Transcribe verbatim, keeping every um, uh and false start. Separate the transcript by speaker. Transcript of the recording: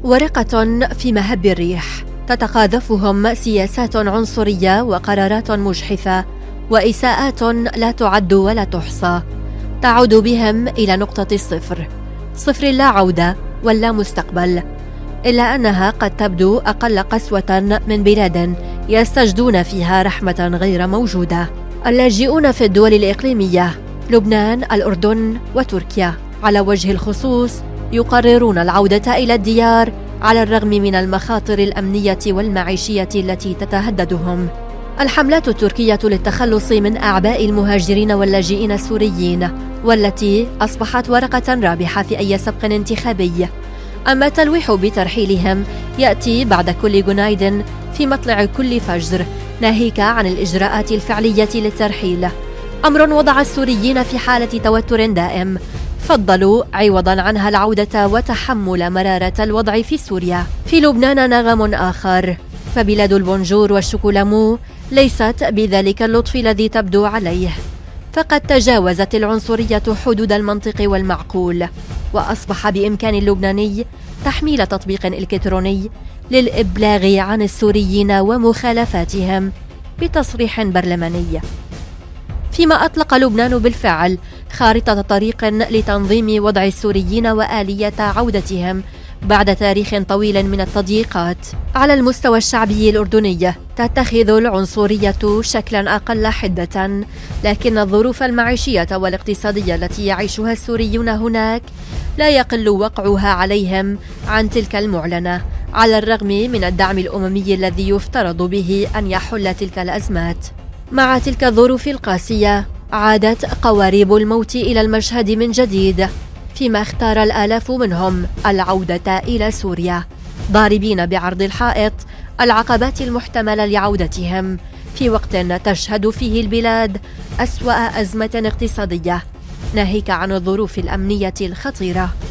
Speaker 1: ورقة في مهب الريح، تتقاذفهم سياسات عنصرية وقرارات مجحفة وإساءات لا تعد ولا تحصى، تعود بهم إلى نقطة الصفر، صفر لا عودة ولا مستقبل، إلا أنها قد تبدو أقل قسوة من بلاد يستجدون فيها رحمة غير موجودة. اللاجئون في الدول الإقليمية لبنان، الأردن وتركيا على وجه الخصوص يقررون العودة إلى الديار على الرغم من المخاطر الأمنية والمعيشية التي تتهددهم. الحملات التركية للتخلص من أعباء المهاجرين واللاجئين السوريين، والتي أصبحت ورقة رابحة في أي سبق انتخابي، أما التلويح بترحيلهم يأتي بعد كل جنايد في مطلع كل فجر، ناهيك عن الإجراءات الفعلية للترحيل، أمر وضع السوريين في حالة توتر دائم، فضلوا عوضا عنها العودة وتحمل مرارة الوضع في سوريا. في لبنان نغم آخر، فبلاد البونجور والشوكولامو ليست بذلك اللطف الذي تبدو عليه، فقد تجاوزت العنصرية حدود المنطق والمعقول، وأصبح بإمكان اللبناني تحميل تطبيق إلكتروني للإبلاغ عن السوريين ومخالفاتهم بتصريح برلماني. فيما أطلق لبنان بالفعل خارطة طريق لتنظيم وضع السوريين وآلية عودتهم بعد تاريخ طويل من التضييقات. على المستوى الشعبي الأردني تتخذ العنصرية شكلا أقل حدة، لكن الظروف المعيشية والاقتصادية التي يعيشها السوريون هناك لا يقل وقعها عليهم عن تلك المعلنة، على الرغم من الدعم الأممي الذي يفترض به أن يحل تلك الأزمات. مع تلك الظروف القاسية عادت قوارب الموت إلى المشهد من جديد، فيما اختار الآلاف منهم العودة إلى سوريا، ضاربين بعرض الحائط العقبات المحتملة لعودتهم في وقت تشهد فيه البلاد أسوأ أزمة اقتصادية، ناهيك عن الظروف الأمنية الخطيرة.